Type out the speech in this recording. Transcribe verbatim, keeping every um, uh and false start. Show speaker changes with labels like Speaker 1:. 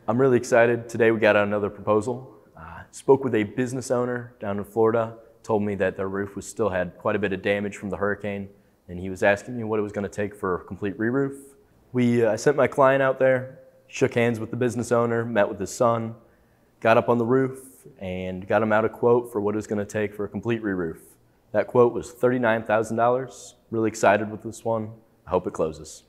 Speaker 1: I'm really excited. Today we got another proposal. Uh, spoke with a business owner down in Florida, told me that their roof was still had quite a bit of damage from the hurricane, and he was asking me what it was going to take for a complete re-roof. We, uh, I sent my client out there, shook hands with the business owner, met with his son, got up on the roof, and got him out a quote for what it was going to take for a complete re-roof. That quote was thirty-nine thousand dollars. Really excited with this one. I hope it closes.